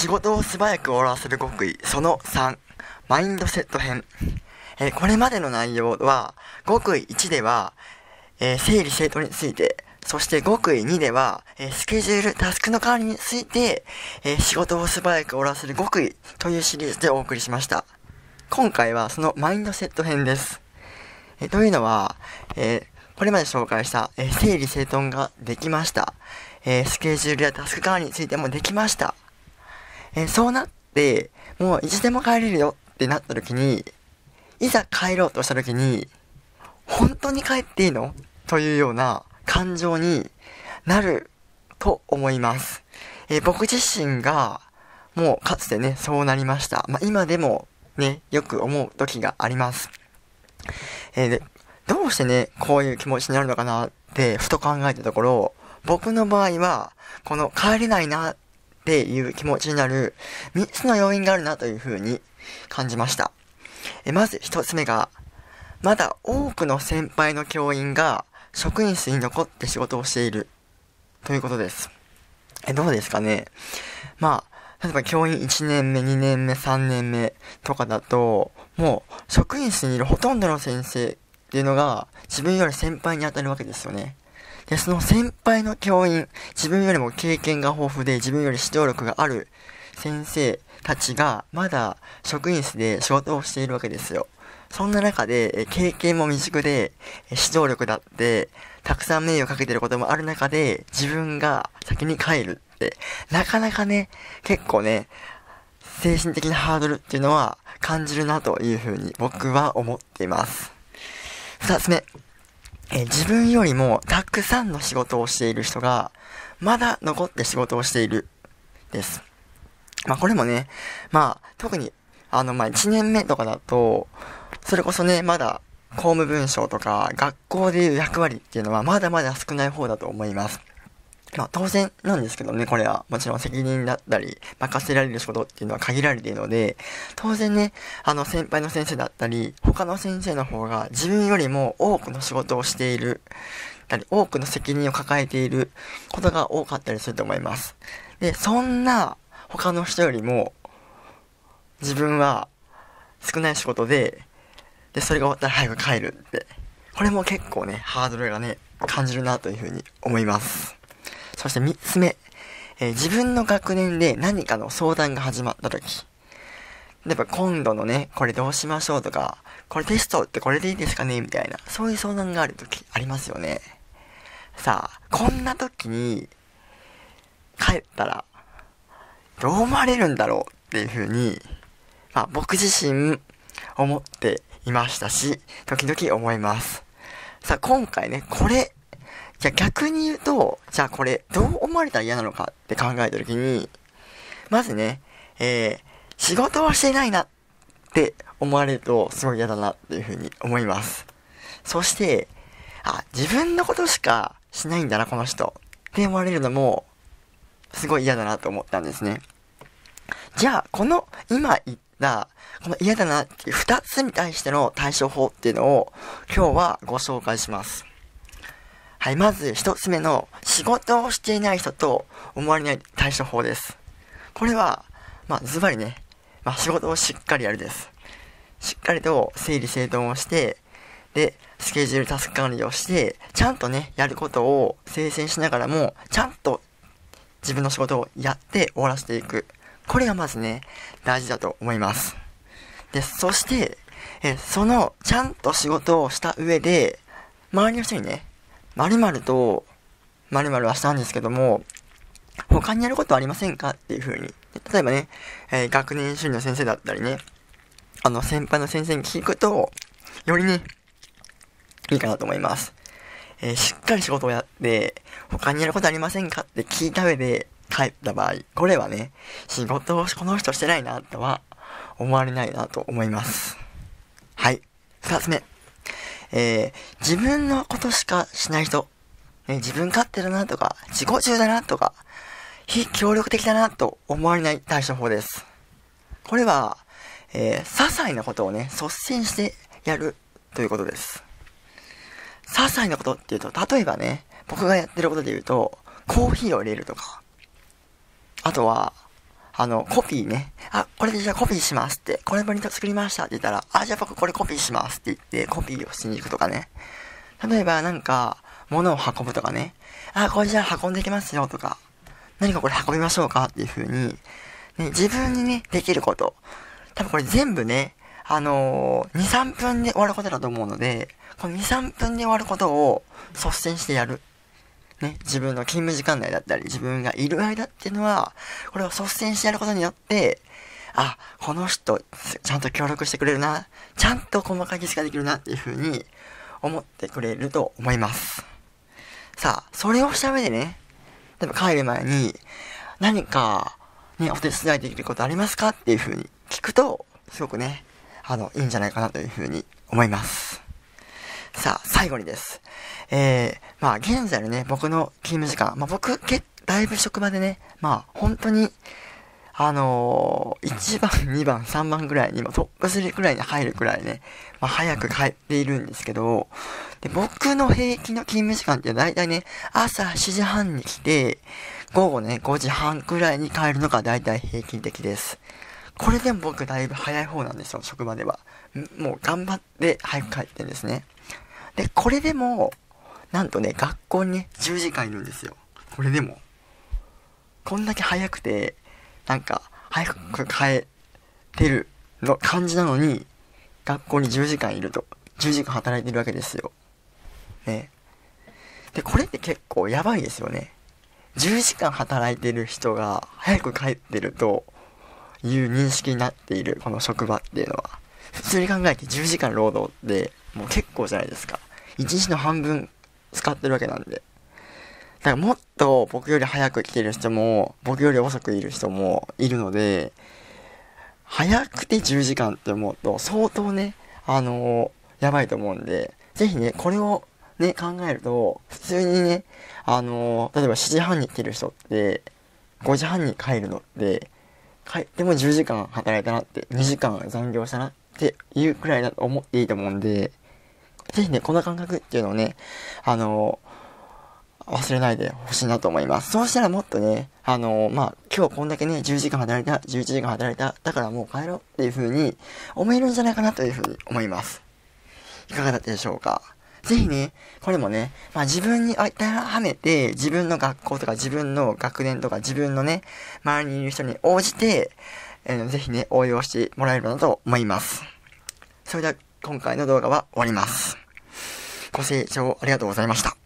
仕事を素早く終わらせる極意その3、マインドセット編。これまでの内容は、極意1では、整理整頓について、そして極意2では、スケジュール、タスクの管理について、仕事を素早く終わらせる極意というシリーズでお送りしました。今回はそのマインドセット編です。というのは、これまで紹介した、整理整頓ができました。スケジュールやタスク管理についてもできました。そうなって、もういつでも帰れるよってなった時に、いざ帰ろうとした時に、本当に帰っていいのというような感情になると思います。僕自身がもうかつてね、そうなりました。今でもね、よく思う時があります。で、どうしてね、こういう気持ちになるのかなってふと考えたところ、僕の場合は、この帰れないなっていう気持ちになる3つの要因があるなというふうに感じました。まず1つ目が、まだ多くの先輩の教員が職員室に残って仕事をしているということです。どうですかね。例えば教員1年目、2年目、3年目とかだと、もう職員室にいるほとんどの先生っていうのが自分より先輩に当たるわけですよね。で、その先輩の教員、自分よりも経験が豊富で自分より指導力がある先生たちがまだ職員室で仕事をしているわけですよ。そんな中で経験も未熟で指導力だってたくさん迷惑かけてることもある中で自分が先に帰るってなかなかね、結構ね、精神的なハードルっていうのは感じるなというふうに僕は思っています。2つ目。自分よりもたくさんの仕事をしている人がまだ残って仕事をしているです。これもね、特に1年目とかだとそれこそね、まだ公務文書とか学校でいう役割っていうのはまだまだ少ない方だと思います。当然なんですけどね、これはもちろん責任だったり任せられる仕事っていうのは限られているので、当然ね、先輩の先生だったり他の先生の方が自分よりも多くの仕事をしている多くの責任を抱えていることが多かったりすると思います。で、そんな他の人よりも自分は少ない仕事でそれが終わったら早く帰るって、これも結構ね、ハードルがね、感じるなというふうに思います。そして3つ目、自分の学年で何かの相談が始まった時、例えば今度のね、これどうしましょうとか、これテストってこれでいいですかねみたいな、そういう相談がある時ありますよね。さあ、こんな時に帰ったらどう思われるんだろうっていうふうに、僕自身思っていましたし、時々思います。さあ、今回ね、これじゃあ逆に言うと、じゃあこれどう思われたら嫌なのかって考えたときに、まずね、仕事をしていないなって思われるとすごい嫌だなっていうふうに思います。そして、自分のことしかしないんだなこの人って思われるのもすごい嫌だなと思ったんですね。じゃあこの今言ったこの嫌だなっていう2つに対しての対処法っていうのを今日はご紹介します。はい、まず1つ目の仕事をしていない人と思われない対処法です。これはズバリね、仕事をしっかりやるです。しっかりと整理整頓をして、でスケジュールタスク管理をしてちゃんとねやることを精選しながらもちゃんと自分の仕事をやって終わらせていく、これがまずね大事だと思います。でそしてそのちゃんと仕事をした上で周りの人にね、〇〇と〇〇はしたんですけども他にやることはありませんかっていう風に、例えばね、学年主任の先生だったりね、先輩の先生に聞くとよりねいいかなと思います。しっかり仕事をやって他にやることありませんかって聞いた上で帰った場合、これはね、仕事をこの人してないなとは思われないなと思います。はい、2つ目、自分のことしかしない人、自分勝手だなとか自己中だなとか非協力的だなと思われない対処法です。これは、些細なことをね率先してやるということです。些細なことっていうと、例えばね、僕がやってることで言うとコーヒーを入れるとか、あとはコピーね。これでじゃあコピーしますって。これプリント作りましたって言ったら、じゃあ僕これコピーしますって言って、コピーをしに行くとかね。例えばなんか、物を運ぶとかね。これじゃあ運んできますよとか。何かこれ運びましょうかっていう風に、ね、自分にね、できること。多分これ全部ね、2、3分で終わることだと思うので、この2、3分で終わることを率先してやる。ね、自分の勤務時間内だったり、自分がいる間っていうのは、これを率先してやることによって、この人、ちゃんと協力してくれるな、ちゃんと細かい技術ができるなっていう風に思ってくれると思います。さあ、それをした上でね、例えば帰る前に、何か、ね、お手伝いできることありますかっていう風に聞くと、すごくね、いいんじゃないかなという風に思います。さあ、最後にです。現在のね、僕の勤務時間、僕、だいぶ職場でね、本当に、1番、2番、3番ぐらいに、トップ3くらいに入るくらいね、早く帰っているんですけど、で、僕の平均の勤務時間ってだいたいね、朝7時半に来て、午後ね、5時半くらいに帰るのがだいたい平均的です。これでも僕だいぶ早い方なんですよ、職場では。もう頑張って早く帰ってんですね。で、これでも、なんとね、学校にね、10時間いるんですよ。これでも。こんだけ早くて、なんか、早く帰ってるの感じなのに、学校に10時間いると。10時間働いてるわけですよ。ね。で、これって結構やばいですよね。10時間働いてる人が早く帰ってるという認識になっているこの職場っていうのは、普通に考えて10時間労働ってもう結構じゃないですか。1日の半分使ってるわけなんで。だからもっと僕より早く来てる人も、僕より遅くいる人もいるので、早くて10時間って思うと相当ね、やばいと思うんで、ぜひね、これをね、考えると、普通にね、例えば7時半に来てる人って、5時半に帰るのって、帰っても10時間働いたなって、2時間残業したなっていうくらいだと思っていいと思うんで、ぜひね、この感覚っていうのをね、忘れないでほしいなと思います。そうしたらもっとね、今日こんだけね、10時間働いた、11時間働いた、だからもう帰ろうっていう風に思えるんじゃないかなという風に思います。いかがだったでしょうか。ぜひね、これもね、自分に当てはめて、自分の学校とか自分の学年とか自分のね、周りにいる人に応じて、ぜひね、応用してもらえればなと思います。それでは今回の動画は終わります。ご清聴ありがとうございました。